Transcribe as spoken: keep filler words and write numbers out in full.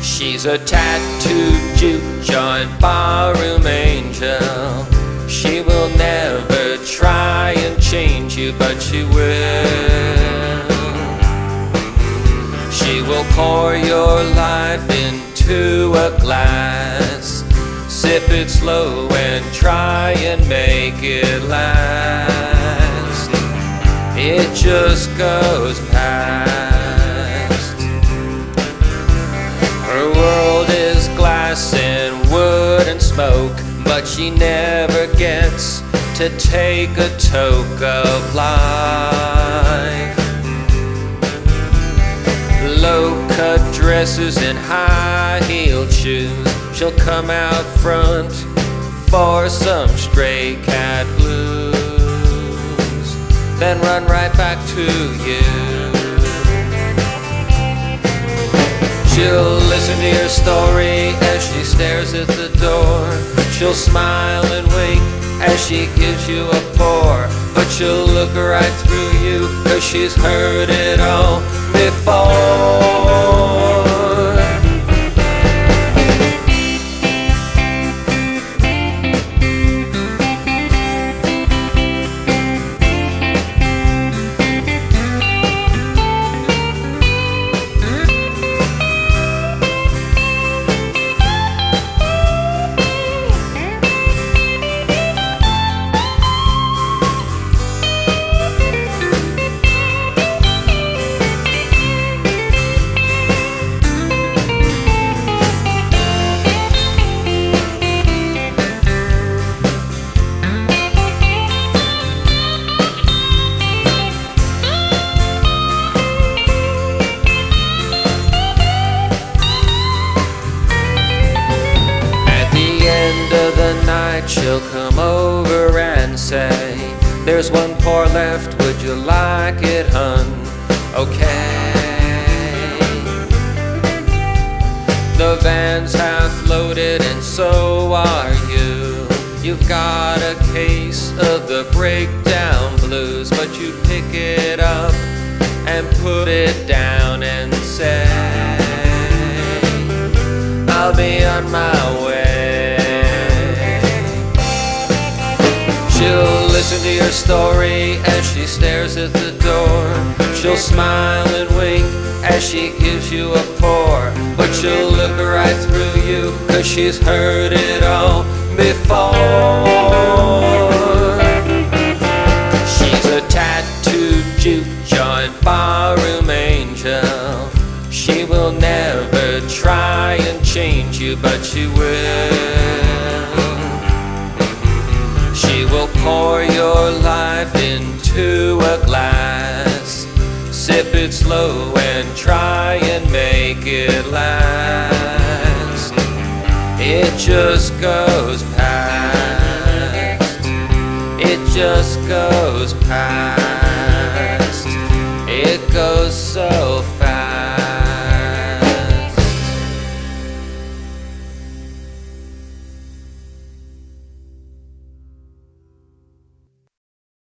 She's a tattooed juke joint barroom angel. She will never try and change you, but she will. She will pour your life into a glass, sip it slow and try and make it last. It just goes past. Her world is glass and wood and smoke, but she never gets to take a toke of life. Low-cut dresses and high-heeled shoes, she'll come out front for some stray cat blues, then run right back to you. She'll listen to your story as she stares at the door. She'll smile and wink as she gives you a pour, but she'll look right through you, 'cause she's heard it all before. She'll come over and say, "There's one pour left, would you like it, hun?" Okay. The van's half loaded and so are you. You've got a case of the breakdown blues, but you pick it up and put it down and say, "I'll be on my way." She'll listen to your story as she stares at the door. She'll smile and wink as she gives you a pour, but she'll look right through you, 'cause she's heard it all before. She's a tattooed juke joint barroom angel. She will never try and change you, but she will. She will pour your life into a glass, sip it slow and try and make it last. It just goes past. It just goes past.